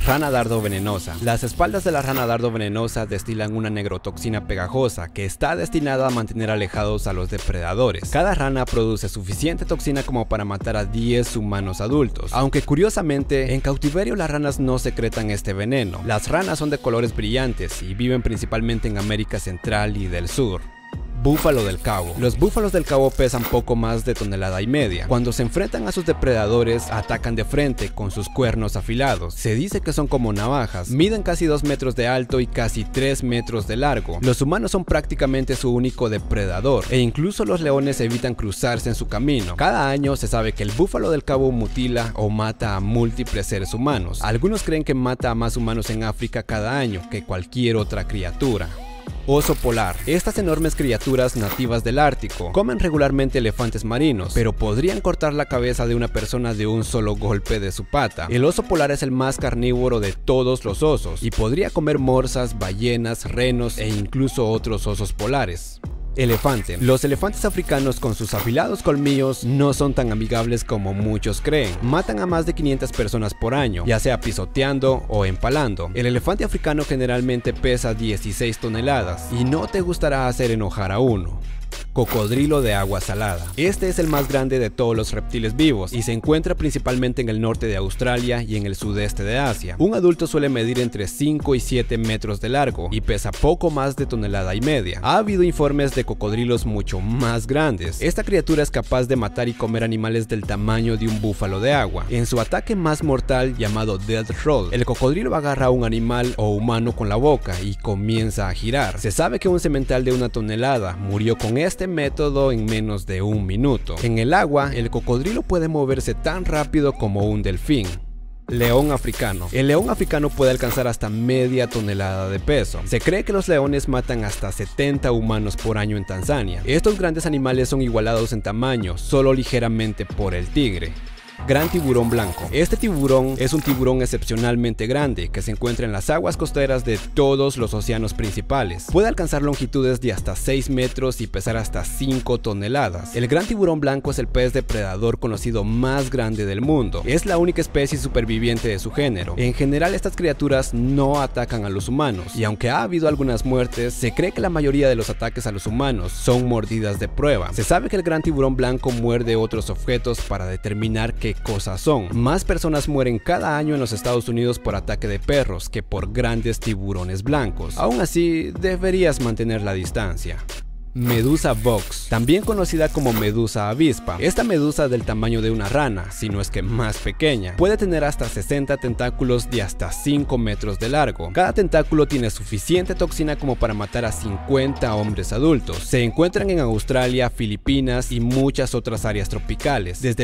Rana dardo venenosa. Las espaldas de la rana dardo venenosa destilan una negrotoxina pegajosa que está destinada a mantener alejados a los depredadores. Cada rana produce suficiente toxina como para matar a 10 humanos adultos, aunque curiosamente en cautiverio las ranas no secretan este veneno. Las ranas son de colores brillantes y viven principalmente en América Central y del Sur. Búfalo del Cabo. Los búfalos del Cabo pesan poco más de 1,5 toneladas. Cuando se enfrentan a sus depredadores, atacan de frente con sus cuernos afilados. Se dice que son como navajas, miden casi 2 metros de alto y casi 3 metros de largo. Los humanos son prácticamente su único depredador, e incluso los leones evitan cruzarse en su camino. Cada año se sabe que el búfalo del Cabo mutila o mata a múltiples seres humanos. Algunos creen que mata a más humanos en África cada año que cualquier otra criatura. Oso polar. Estas enormes criaturas nativas del Ártico comen regularmente elefantes marinos, pero podrían cortar la cabeza de una persona de un solo golpe de su pata. El oso polar es el más carnívoro de todos los osos y podría comer morsas, ballenas, renos e incluso otros osos polares. Elefante. Los elefantes africanos con sus afilados colmillos no son tan amigables como muchos creen. Matan a más de 500 personas por año, ya sea pisoteando o empalando. El elefante africano generalmente pesa 16 toneladas y no te gustará hacer enojar a uno. Cocodrilo de agua salada. Este es el más grande de todos los reptiles vivos y se encuentra principalmente en el norte de Australia y en el sudeste de Asia. Un adulto suele medir entre 5 y 7 metros de largo y pesa poco más de 1,5 toneladas. Ha habido informes de cocodrilos mucho más grandes. Esta criatura es capaz de matar y comer animales del tamaño de un búfalo de agua. En su ataque más mortal, llamado Death Roll, el cocodrilo agarra a un animal o humano con la boca y comienza a girar. Se sabe que un semental de 1 tonelada murió con este método en menos de 1 minuto. En el agua, el cocodrilo puede moverse tan rápido como un delfín. León africano. El león africano puede alcanzar hasta media tonelada de peso. Se cree que los leones matan hasta 70 humanos por año en Tanzania. Estos grandes animales son igualados en tamaño, solo ligeramente por el tigre. Gran tiburón blanco. Este tiburón es un tiburón excepcionalmente grande que se encuentra en las aguas costeras de todos los océanos principales. Puede alcanzar longitudes de hasta 6 metros y pesar hasta 5 toneladas. El gran tiburón blanco es el pez depredador conocido más grande del mundo. Es la única especie superviviente de su género. En general, estas criaturas no atacan a los humanos, y aunque ha habido algunas muertes, se cree que la mayoría de los ataques a los humanos son mordidas de prueba. Se sabe que el gran tiburón blanco muerde otros objetos para determinar qué cosas son. Más personas mueren cada año en los Estados Unidos por ataque de perros que por grandes tiburones blancos. Aún así, deberías mantener la distancia. Medusa box, también conocida como medusa avispa. Esta medusa del tamaño de una rana, si no es que más pequeña, puede tener hasta 60 tentáculos de hasta 5 metros de largo. Cada tentáculo tiene suficiente toxina como para matar a 50 hombres adultos. Se encuentran en Australia, Filipinas y muchas otras áreas tropicales. Desde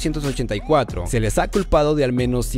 1884 se les ha culpado de al menos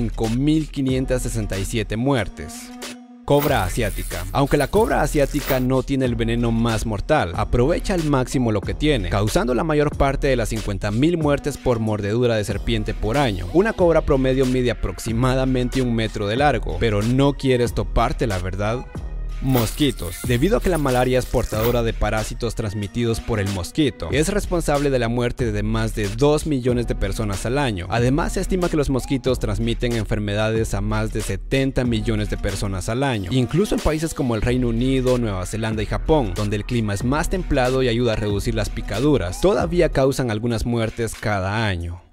5.567 muertes. Cobra asiática. Aunque la cobra asiática no tiene el veneno más mortal, aprovecha al máximo lo que tiene, causando la mayor parte de las 50.000 muertes por mordedura de serpiente por año. Una cobra promedio mide aproximadamente 1 metro de largo, pero no quieres toparte, la verdad. Mosquitos. Debido a que la malaria es portadora de parásitos transmitidos por el mosquito, es responsable de la muerte de más de 2 millones de personas al año. Además, se estima que los mosquitos transmiten enfermedades a más de 70 millones de personas al año, incluso en países como el Reino Unido, Nueva Zelanda y Japón, donde el clima es más templado y ayuda a reducir las picaduras. Todavía causan algunas muertes cada año.